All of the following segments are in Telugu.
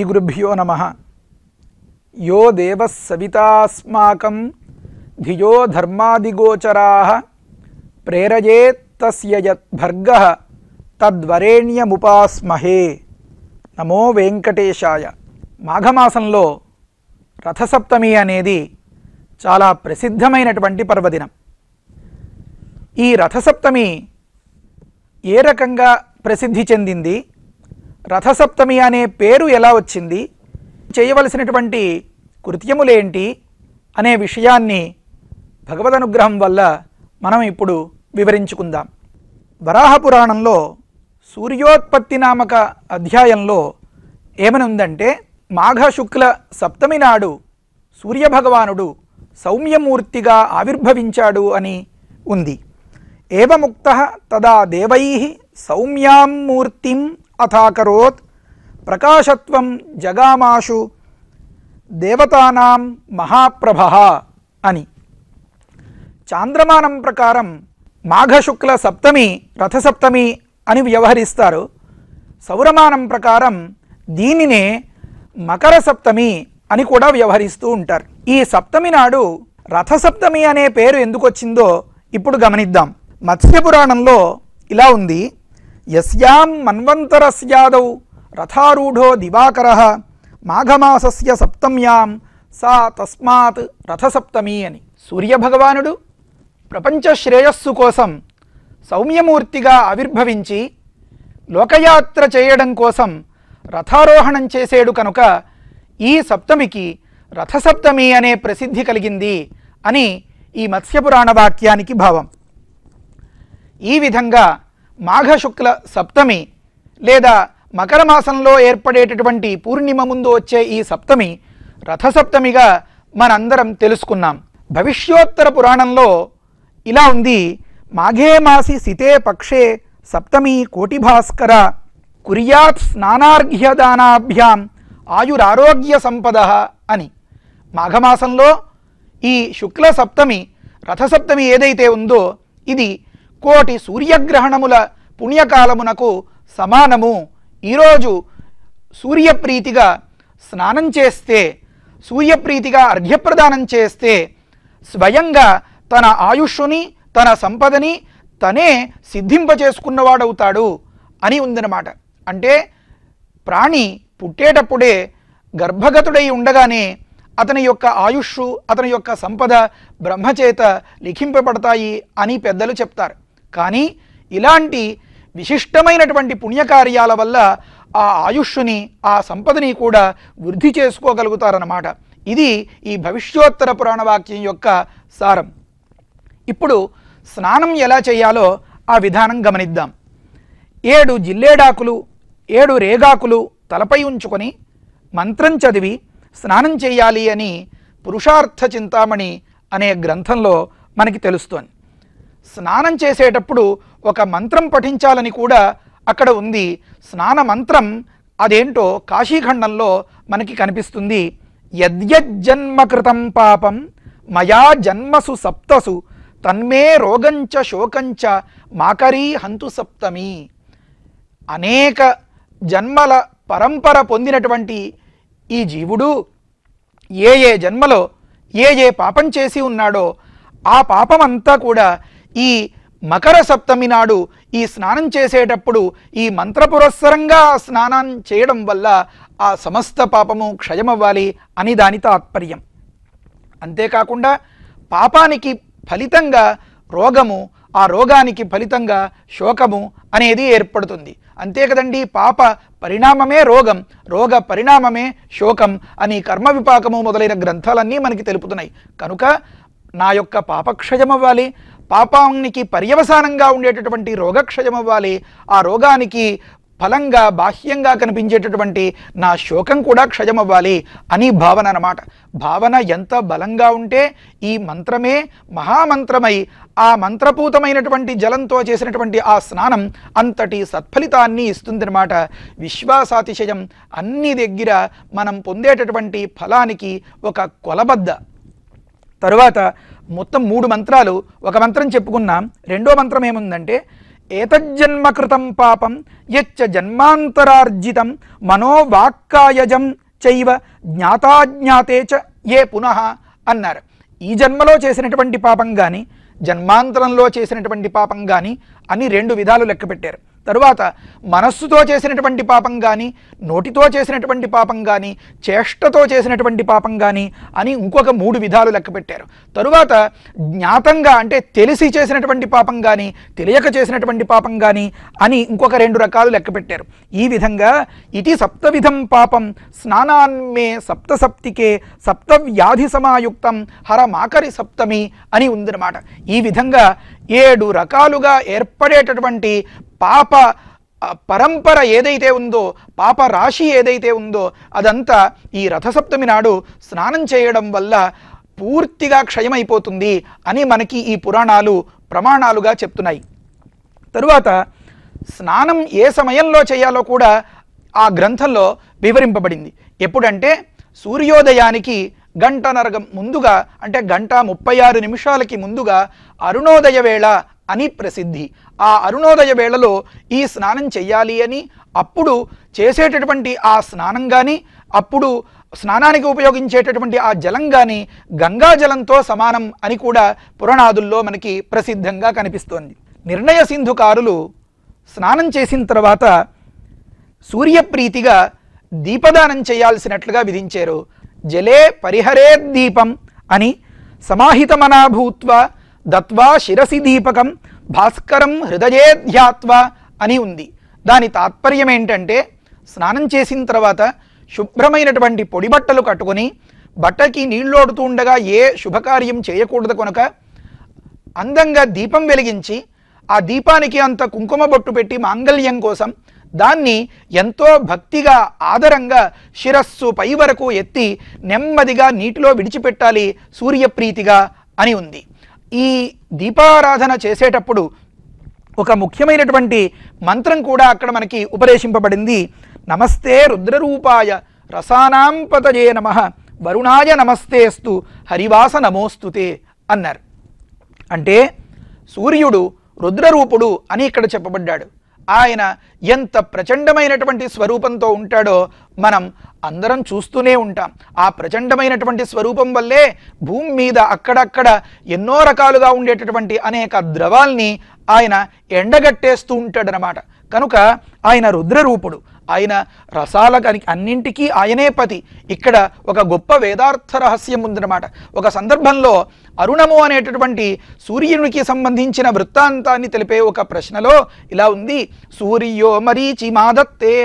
श्रीगुरुभ्यो नमः। यो देवः सवितास्माकं धियो धर्मादिगोचराः प्रेरयेत् तस्य यत् भर्गः तद्वरेण्यमुपास्महे। नमो वेंकटेशाय। మాఘమాసంలో రథసప్తమి అనేది చాలా ప్రసిద్ధమైనటువంటి పర్వదినం. ఈ రథసప్తమి ఏ రకంగా ప్రసిద్ధి చెందింది, రథసప్తమి అనే పేరు ఎలా వచ్చింది, చేయవలసినటువంటి కృత్యములేంటి అనే విషయాన్ని భగవద్ అనుగ్రహం వల్ల మనం ఇప్పుడు వివరించుకుందాం. వరాహ పురాణంలో సూర్యోత్పత్తి నామక అధ్యాయంలో ఏమని ఉందంటే, మాఘ శుక్ల సప్తమి నాడు సూర్యభగవానుడు సౌమ్యమూర్తిగా ఆవిర్భవించాడు అని ఉంది. ఏవముక్తః తదా దేవైః సౌమ్యాం మూర్తిం అథాకరోత్ ప్రకాశత్వం జగామాషు దేవతానాం మహాప్రభః అని. చాంద్రమానం ప్రకారం మాఘశుక్ల సప్తమి రథసప్తమి అని వ్యవహరిస్తారు. సౌరమానం ప్రకారం దీనినే మకర సప్తమి అని కూడా వ్యవహరిస్తూ ఉంటారు. ఈ సప్తమి నాడు రథసప్తమి అనే పేరు ఎందుకు వచ్చిందో ఇప్పుడు గమనిద్దాం. మత్స్య పురాణంలో ఇలా ఉంది, యస్యాం మన్వంతరస్యాదౌ రథారూఢో దివాకరః మాఘమాసస్య సప్తమ్యాం సా తస్మాత్ రథసప్తమి అని. సూర్యభగవానుడు ప్రపంచ శ్రేయస్సు కోసం సౌమ్యమూర్తిగా ఆవిర్భవించి లోకయాత్ర చేయడం కోసం రథారోహణం చేసేడు కనుక ఈ సప్తమికి రథసప్తమి అనే ప్రసిద్ధి కలిగింది అని ఈ మత్స్యపురాణ వాక్యానికి భావం. ఈ విధంగా మాఘశుక్ల సప్తమి లేదా మకర మాసంలో ఏర్పడేటటువంటి పూర్ణిమ ముందు వచ్చే ఈ సప్తమి రథసప్తమిగా మనందరం తెలుసుకున్నాం. భవిష్యోత్తర పురాణంలో ఇలా ఉంది, మాఘే మాసి సితే పక్షే సప్తమి కోటిభాస్కర కుర్యాత్ స్నానార్ఘ్యదానాభ్యాం ఆయురారోగ్య సంపద అని. మాఘమాసంలో ఈ శుక్ల సప్తమి రథసప్తమి ఏదైతే ఉందో ఇది కోటి సూర్యగ్రహణముల పుణ్యకాలమునకు సమానము. ఈరోజు సూర్యప్రీతిగా స్నానం చేస్తే, సూర్యప్రీతిగా అర్ఘ్యప్రదానం చేస్తే స్వయంగా తన ఆయుష్ని తన సంపదని తనే సిద్ధింపచేసుకున్నవాడవుతాడు అని ఉందన్నమాట. అంటే ప్రాణి పుట్టేటప్పుడే గర్భగతుడై ఉండగానే అతని యొక్క ఆయుష్, అతని యొక్క సంపద బ్రహ్మచేత లిఖింపబడతాయి అని పెద్దలు చెప్తారు. కానీ ఇలాంటి విశిష్టమైనటువంటి పుణ్యకార్యాల వల్ల ఆ ఆయుష్ని, ఆ సంపదని కూడా వృద్ధి చేసుకోగలుగుతారన్నమాట. ఇది ఈ భవిష్యోత్తర పురాణ వాక్యం యొక్క సారం. ఇప్పుడు స్నానం ఎలా చేయాలో ఆ విధానం గమనిద్దాం. 7 జిల్లేడాకులు 7 రేగాకులు తలపై ఉంచుకొని మంత్రం చదివి స్నానం చేయాలి అని పురుషార్థ చింతామణి అనే గ్రంథంలో మనకి తెలుస్తోంది. స్నానం చేసేటప్పుడు ఒక మంత్రం పఠించాలని కూడా అక్కడ ఉంది. స్నాన మంత్రం అదేంటో కాశీఖండంలో మనకి కనిపిస్తుంది. యద్యజ్జన్మకృతం పాపం మయా జన్మసు సప్తసు తన్మే రోగంచ శోకంచ మాకరీ హంతు సప్తమి. అనేక జన్మల పరంపర పొందినటువంటి ఈ జీవుడు ఏ జన్మలో ఏ పాపం చేసి ఉన్నాడో ఆ పాపమంతా కూడా ఈ మకర సప్తమి నాడు ఈ స్నానం చేసేటప్పుడు ఈ మంత్రపురస్సరంగా స్నానం చేయడం వల్ల ఆ సమస్త పాపము క్షయమవ్వాలి అని దాని తాత్పర్యం. అంతేకాకుండా పాపానికి ఫలితంగా రోగము, ఆ రోగానికి ఫలితంగా శోకము అనేది ఏర్పడుతుంది. అంతే కదండి, పాప పరిణామమే రోగం, రోగ పరిణామమే శోకం అని కర్మ విపాకము మొదలైన గ్రంథాలన్నీ మనకి తెలుపుతున్నాయి. కనుక నా యొక్క పాపక్షయమవ్వాలి, పాపానికి పర్యవసానంగా ఉండేటటువంటి రోగక్షయమవ్వాలి, ఆ రోగానికి ఫలంగా బాహ్యంగా కనిపించేటటువంటి నా శోకం కూడా క్షయమవ్వాలి అని భావన అన్నమాట. భావన ఎంత బలంగా ఉంటే ఈ మంత్రమే మహామంత్రమై ఆ మంత్రపూతమైనటువంటి జలంతో చేసినటువంటి ఆ స్నానం అంతటి సత్ఫలితాన్ని ఇస్తుందన్నమాట. విశ్వాసాతిశయం అన్ని దగ్గర మనం పొందేటటువంటి ఫలానికి ఒక కొలబద్ద. తరువాత మొత్తం 3 మంత్రాలు, ఒక మంత్రం చెప్పుకున్నాం. రెండో మంత్రం ఏముందంటే ఏతజ్జన్మకృతం పాపం యచ్చ జన్మాంతరార్జితం మనోవాక్కాయజం చైవ జ్ఞాతాజ్ఞాతే చ ఏ పునః అన్నారు. ఈ జన్మలో చేసినటువంటి పాపం కానీ జన్మాంతరంలో చేసినటువంటి పాపం కానీ అని 2 విధాలు లెక్క పెట్టారు. తరువాత మనస్సుతో చేసినటువంటి పాపం కానీ నోటితో చేసినటువంటి పాపం కానీ చేష్టతో చేసినటువంటి పాపం కానీ అని ఇంకొక 3 విధాలు లెక్క పెట్టారు. తరువాత జ్ఞాతంగా అంటే తెలిసి చేసినటువంటి పాపం కానీ తెలియక చేసినటువంటి పాపం కానీ అని ఇంకొక 2 రకాలు లెక్క పెట్టారు. ఈ విధంగా ఇది సప్తవిధం పాపం స్నానాన్మే సప్తసప్తికే సప్తవ్యాధి సమాయుక్తం హరమాకరి సప్తమి అని ఉందన్నమాట. ఈ విధంగా 7 రకాలుగా ఏర్పడేటటువంటి పాప పరంపర ఏదైతే ఉందో, పాప రాశి ఏదైతే ఉందో అదంతా ఈ రథసప్తమి నాడు స్నానం చేయడం వల్ల పూర్తిగా క్షయమైపోతుంది అని మనకి ఈ పురాణాలు ప్రమాణాలుగా చెప్తున్నాయి. తరువాత స్నానం ఏ సమయంలో చేయాలో కూడా ఆ గ్రంథంలో వివరింపబడింది. ఎప్పుడంటే సూర్యోదయానికి గంటన్నర ముందుగా, అంటే 1:36 ముందుగా అరుణోదయ వేళ అని ప్రసిద్ధి. ఆ అరుణోదయ వేళలో ఈ స్నానం చెయ్యాలి అని, అప్పుడు చేసేటటువంటి ఆ స్నానం కానీ అప్పుడు స్నానానికి ఉపయోగించేటటువంటి ఆ జలం కానీ గంగా జలంతో సమానం అని కూడా పురాణాదుల్లో మనకి ప్రసిద్ధంగా కనిపిస్తోంది. నిర్ణయ సింధుకారులు స్నానం చేసిన తర్వాత సూర్యప్రీతిగా దీపదానం చేయాల్సినట్లుగా విధించారు. జలే పరిహరేద్ దీపం అని సమాహితమనా భూత్వా దత్వా శిరసి దీపకం భాస్కరం హృదయే ధ్యాత్వా అని ఉంది. దాని తాత్పర్యం ఏంటంటే, స్నానం చేసిన తర్వాత శుభ్రమైనటువంటి పొడి బట్టలు కట్టుకొని బట్టకి నీళ్ళోడుతూ ఉండగా ఏ శుభకార్యం చేయకూడదు కనుక అందంగా దీపం వెలిగించి ఆ దీపానికి అంత కుంకుమ బొట్టు పెట్టి మాంగళ్యం కోసం దాన్ని ఎంతో భక్తిగా ఆదరంగా శిరస్సు పై వరకు ఎత్తి నెమ్మదిగా నీటిలో విడిచిపెట్టాలి సూర్యప్రీతిగా అని ఉంది. ఈ దీపారాధన చేసేటప్పుడు ఒక ముఖ్యమైనటువంటి మంత్రం కూడా అక్కడ మనకి ఉపదేశింపబడింది. నమస్తే రుద్రరూపాయ రసానాం పతయే నమః వరుణాయ నమస్తేస్తు హరివాస నమోస్తుతే అన్నారు. అంటే సూర్యుడు రుద్రరూపుడు అని ఇక్కడ చెప్పబడ్డాడు. ఆయన ఎంత ప్రచండమైనటువంటి స్వరూపంతో ఉంటాడో మనం అందరం చూస్తూనే ఉంటాం. ఆ ప్రచండమైనటువంటి స్వరూపం వల్లే భూమి మీద అక్కడక్కడ ఎన్నో రకాలుగా ఉండేటటువంటి అనేక ద్రవాల్ని ఆయన ఎండగట్టేస్తూ ఉంటాడనమాట. కనుక ఆయన రుద్రరూపుడు. ఆయన రసాలకి అన్నింటికీ ఆయనే పతి. ఇక్కడ ఒక గొప్ప వేదార్థ రహస్యం ఉందన్నమాట. ఒక సందర్భంలో అరుణము అనేటటువంటి సూర్యునికి సంబంధించిన వృత్తాంతాన్ని తెలిపే ఒక ప్రశ్నలో ఇలా ఉంది. సూర్యో మరీచి మాదత్తే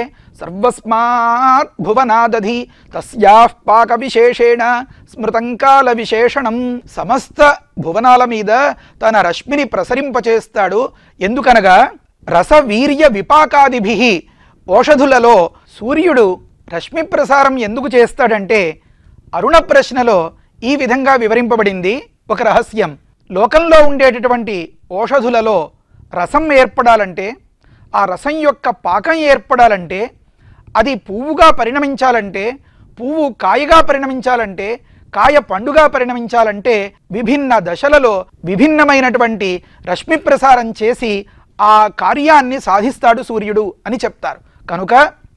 సర్వస్మాత్ భువనాదధి తస్యాః పాక విశేషేణ స్మృతంకాల విశేషణం. సమస్త భువనాల మీద తన రశ్మిని ప్రసరింపచేస్తాడు. ఎందుకనగా రసవీర్య విపాకాదిభిః ఓషధులలో సూర్యుడు రశ్మి ప్రసారం ఎందుకు చేస్తాడంటే, అరుణ ప్రశ్నలో ఈ విధంగా వివరింపబడింది ఒక రహస్యం. లోకంలో ఉండేటటువంటి ఓషధులలో రసం ఏర్పడాలంటే, ఆ రసం యొక్క పాకం ఏర్పడాలంటే, అది పువ్వుగా పరిణమించాలంటే, పువ్వు కాయగా పరిణమించాలంటే, కాయ పండుగా పరిణమించాలంటే విభిన్న దశలలో విభిన్నమైనటువంటి రశ్మి ప్రసారం చేసి ఆ కార్యాన్ని సాధిస్తాడు సూర్యుడు అని చెప్తారు. కనుక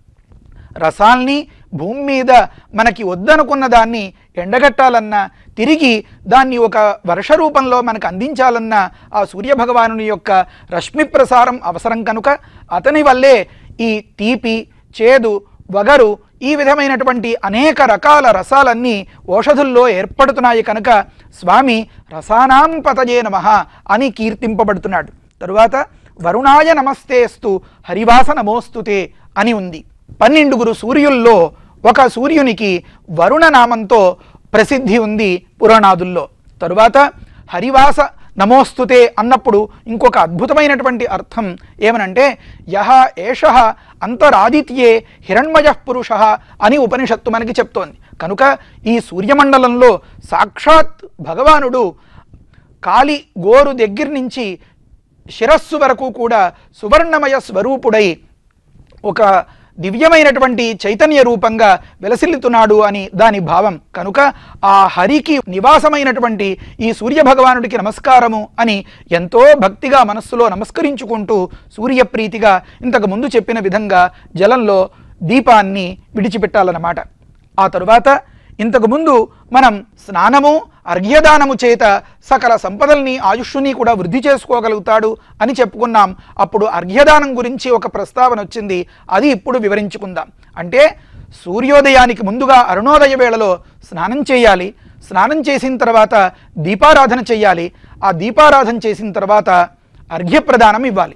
రసాల్ని భూమి మీద మనకి వద్దనుకున్న దాన్ని ఎండగట్టాలన్నా, తిరిగి దాన్ని ఒక వర్ష రూపంలో మనకు అందించాలన్నా ఆ సూర్యభగవానుని యొక్క రశ్మి ప్రసారం అవసరం. కనుక అతని వల్లే ఈ తీపి, చేదు, వగరు ఈ విధమైనటువంటి అనేక రకాల రసాలన్నీ ఓషధుల్లో ఏర్పడుతున్నాయి. కనుక స్వామి రసానాం పతయే నమః అని కీర్తింపబడుతున్నాడు. తరువాత వరుణాయ నమస్తేస్తు హరివాస నమోస్తుతే అని ఉంది. 12 సూర్యుల్లో ఒక సూర్యునికి వరుణ నామంతో ప్రసిద్ధి ఉంది పురాణాదుల్లో. తరువాత హరివాస నమోస్తుతే అన్నప్పుడు ఇంకొక అద్భుతమైనటువంటి అర్థం ఏమనంటే, యహ ఏషః అంతరాదిత్యే హిరణ్మయః పురుషః అని ఉపనిషత్తు మనకి చెప్తోంది. కనుక ఈ సూర్యమండలంలో సాక్షాత్ భగవానుడు కాలి గోరు దగ్గర నుంచి శిరస్సు వరకు కూడా సువర్ణమయ స్వరూపుడై ఒక దివ్యమైనటువంటి చైతన్య రూపంగా వెలసిల్లుతున్నాడు అని దాని భావం. కనుక ఆ హరికి నివాసమైనటువంటి ఈ సూర్యభగవానుడికి నమస్కారము అని ఎంతో భక్తిగా మనస్సులో నమస్కరించుకుంటూ సూర్యప్రీతిగా ఇంతకు ముందు చెప్పిన విధంగా జలంలో దీపాన్ని విడిచిపెట్టాలన్నమాట. ఆ తరువాత ఇంతకుముందు మనం స్నానము అర్ఘ్యదానము చేత సకల సంపదల్ని ఆయుష్ని కూడా వృద్ధి చేసుకోగలుగుతాడు అని చెప్పుకున్నాం. అప్పుడు అర్ఘ్యదానం గురించి ఒక ప్రస్తావన వచ్చింది, అది ఇప్పుడు వివరించుకుందాం. అంటే సూర్యోదయానికి ముందుగా అరుణోదయ వేళలో స్నానం చేయాలి. స్నానం చేసిన తర్వాత దీపారాధన చేయాలి. ఆ దీపారాధన చేసిన తర్వాత అర్ఘ్యప్రదానం ఇవ్వాలి.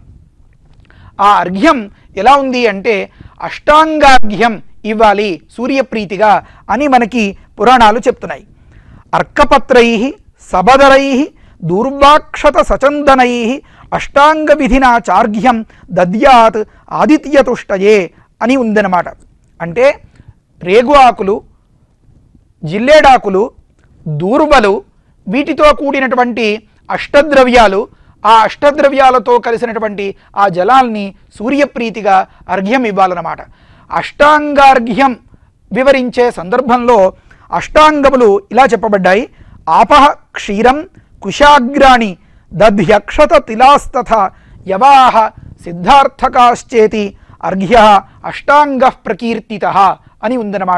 ఆ అర్ఘ్యం ఎలా ఉంది అంటే అష్టాంగార్ఘ్యం ఇవ్వాలి సూర్యప్రీతిగా అని మనకి పురాణాలు చెప్తున్నాయి. అర్కపత్రై సబదరై దూర్వాక్షత సచందనై అష్టాంగ విధినా చార్ఘ్యం దద్యాత్ ఆదిత్యతుష్టయే అని ఉందన్నమాట. అంటే రేగు ఆకులు, జిల్లేడాకులు, దూర్వలు, వీటితో కూడినటువంటి అష్టద్రవ్యాలు, ఆ అష్టద్రవ్యాలతో కలిసినటువంటి ఆ జలాల్ని సూర్యప్రీతిగా అర్ఘ్యం ఇవ్వాలన్నమాట. అష్టాంగార్ఘ్యం వివరించే సందర్భంలో అష్టాంగములు ఇలా చెప్పబడ్డాయి. ఆపహ క్షీరం కుశాగ్రాణి దధ్యక్షత తిలాస్తథ యవాహ సిద్ధార్థకాశ్చేతి అర్ఘ్య అష్టాంగ ప్రకీర్తిత అని ఉందన్నమాట.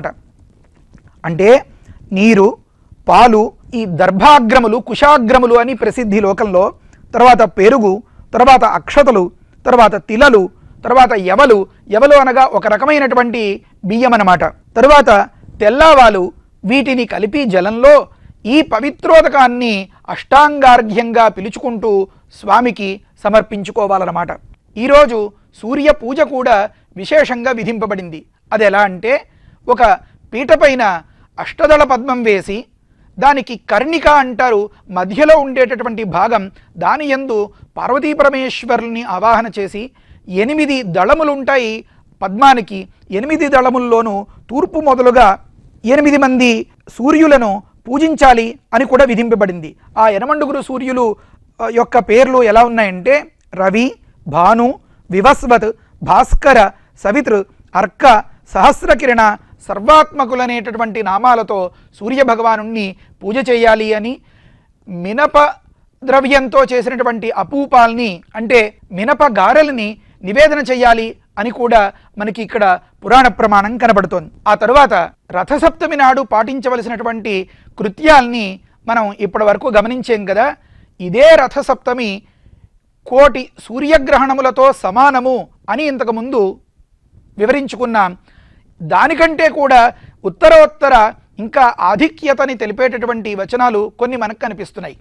అంటే నీరు, పాలు, ఈ దర్భాగ్రములు, కుశాగ్రములు అని ప్రసిద్ధి లోకంలో, తర్వాత పెరుగు, తర్వాత అక్షతలు, తర్వాత తిలలు, తర్వాత యవలు, యవలు అనగా ఒక రకమైనటువంటి బియ్యం అన్నమాట, తరువాత తెల్లవాలు, వీటిని కలిపి జలంలో ఈ పవిత్రోదకాన్ని అష్టాంగార్ఘ్యంగా పిలుచుకుంటూ స్వామికి సమర్పించుకోవాలన్నమాట. ఈరోజు సూర్య పూజ కూడా విశేషంగా విధింపబడింది. అది ఎలా అంటే ఒక పీటపైన అష్టదళ పద్మం వేసి దానికి కర్ణిక అంటారు, మధ్యలో ఉండేటటువంటి భాగం, దాని యందు పార్వతీ పరమేశ్వరుల్ని ఆవాహన చేసి 8 దళములు ఉంటాయి పద్మానికి. 8 దళముల్లోనూ తూర్పు మొదలుగా 8 మంది సూర్యులను పూజించాలి అని కూడా విధింపబడింది. ఆ 8 సూర్యులు యొక్క పేర్లు ఎలా ఉన్నాయంటే రవి, భాను, వివస్వత్, భాస్కర, సవితృ, అర్క, సహస్రకిరణ, సర్వాత్మకులనేటటువంటి నామాలతో సూర్యభగవానుణ్ణి పూజ చేయాలి అని, మినప ద్రవ్యంతో చేసినటువంటి అపూపాల్ని అంటే మినప గారెల్ని నివేదన చేయాలి అని కూడా మనకి ఇక్కడ పురాణ ప్రమాణం కనబడుతోంది. ఆ తరువాత రథసప్తమి నాడు పాటించవలసినటువంటి కృత్యాల్ని మనం ఇప్పటి వరకు గమనించాం కదా. ఇదే రథసప్తమి 1,000,000 సూర్యగ్రహణములతో సమానము అని ఇంతకుముందు వివరించుకున్నాం. దానికంటే కూడా ఉత్తరోత్తర ఇంకా ఆధిక్యతని తెలిపేటటువంటి వచనాలు కొన్ని మనకు కనిపిస్తున్నాయి.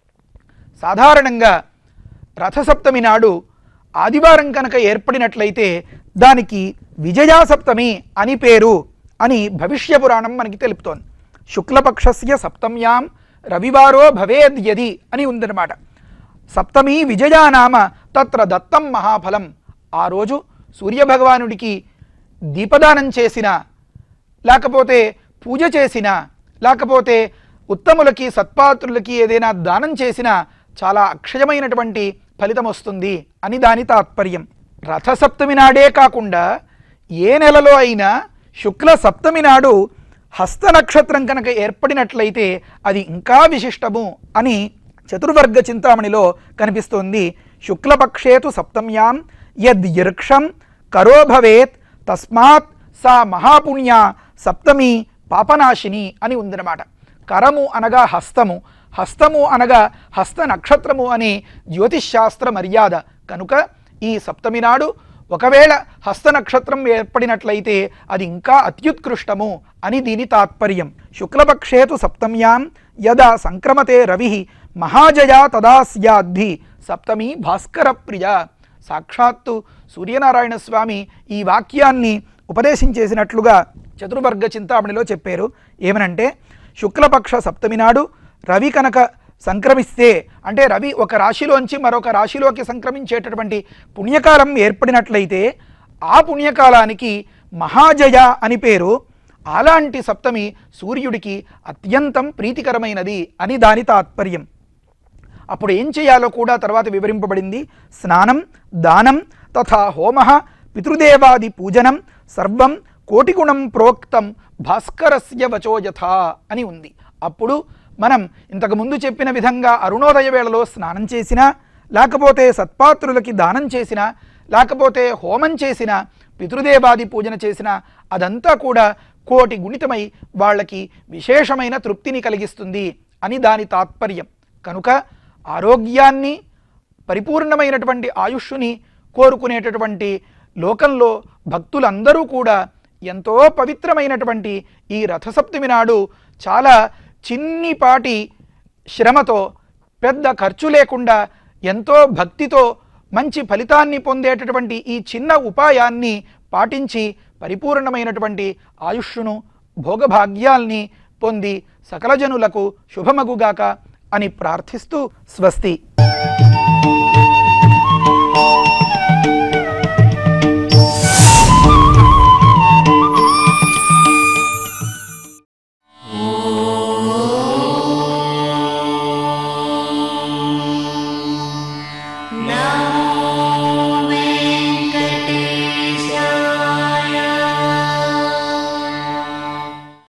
సాధారణంగా రథసప్తమి నాడు ఆదివారం కనుక ఏర్పడినట్లయితే దానికి విజయాసప్తమి అని పేరు అని భవిష్య పురాణం మనకి తెలుపుతోంది. శుక్లపక్షస్య సప్తమ్యాం రవివారో భవేద్యది అని ఉందన్నమాట. సప్తమి విజయానామ తత్ర దత్తం మహాఫలం. ఆ రోజు సూర్యభగవానుడికి దీపదానం చేసిన, లేకపోతే పూజ చేసిన, లేకపోతే ఉత్తములకి సత్పాత్రులకి ఏదైనా దానం చేసినా చాలా అక్షయమైనటువంటి ఫలితం వస్తుంది అని దాని తాత్పర్యం. రథసప్తమి నాడే కాకుండా ఏ నెలలో అయినా శుక్ల సప్తమి నాడు హస్త నక్షత్రం కనుక ఏర్పడినట్లయితే అది ఇంకా విశిష్టము అని చతుర్వర్గ చింతామణిలో కనిపిస్తోంది. శుక్లపక్షేతు సప్తమ్యాం యద్యర్క్షం కరో భవేత్ తస్మాత్ సా మహాపుణ్య సప్తమి పాపనాశిని అని ఉందన్నమాట. కరము అనగా హస్తము, హస్తము అనగా హస్త నక్షత్రము అని జ్యోతిష్శాస్త్ర మర్యాద. కనుక ఈ సప్తమి నాడు ఒకవేళ హస్త నక్షత్రం ఏర్పడినట్లయితే అది ఇంకా అత్యుత్కృష్టము అని దీని తాత్పర్యం. శుక్లపక్షేతు సప్తమ్యాం యదా సంక్రమతే రవి మహాజయా తదా స్యాద్ధి సప్తమి భాస్కర ప్రియ. సాక్షాత్తు సూర్యనారాయణ స్వామి ఈ వాక్యాన్ని ఉపదేశించేసినట్లుగా చతుర్వర్గ చింతామణిలో చెప్పారు. ఏమనంటే శుక్లపక్ష సప్తమి నాడు రవి కనుక సంక్రమిస్తే, అంటే రవి ఒక రాశిలోంచి మరొక రాశిలోకి సంక్రమించేటటువంటి పుణ్యకాలం ఏర్పడినట్లయితే ఆ పుణ్యకాలానికి మహాజయ అని పేరు. అలాంటి సప్తమి సూర్యుడికి అత్యంతం ప్రీతికరమైనది అని దాని తాత్పర్యం. అప్పుడు ఏం చేయాలో కూడా తర్వాత వివరింపబడింది. స్నానం, దానం, తథా హోమ, పితృదేవాది పూజనం, సర్వం కోటిగుణం ప్రోక్తం భాస్కరస్య వచోయథా అని ఉంది. అప్పుడు మనం ఇంతకుముందు చెప్పిన విధంగా అరుణోదయ వేళలో స్నానం చేసినా, లేకపోతే సత్పాత్రులకి దానం చేసినా, లేకపోతే హోమం చేసినా, పితృదేవాది పూజన చేసినా అదంతా కూడా కోటి గుణితమై వాళ్ళకి విశేషమైన తృప్తిని కలిగిస్తుంది అని దాని తాత్పర్యం. కనుక ఆరోగ్యాన్ని, పరిపూర్ణమైనటువంటి ఆయుష్ని కోరుకునేటటువంటి లోకంలో భక్తులందరూ కూడా ఎంతో పవిత్రమైనటువంటి ఈ రథసప్తమి నాడు చాలా చిన్నిపాటి శ్రమతో, పెద్ద ఖర్చు లేకుండా, ఎంతో భక్తితో మంచి ఫలితాన్ని పొందేటటువంటి ఈ చిన్న ఉపాయాన్ని పాటించి పరిపూర్ణమైనటువంటి ఆయుష్ను, భోగభాగ్యాల్ని పొంది సకల జనులకు శుభమగుగాక అని ప్రార్థిస్తూ స్వస్తి.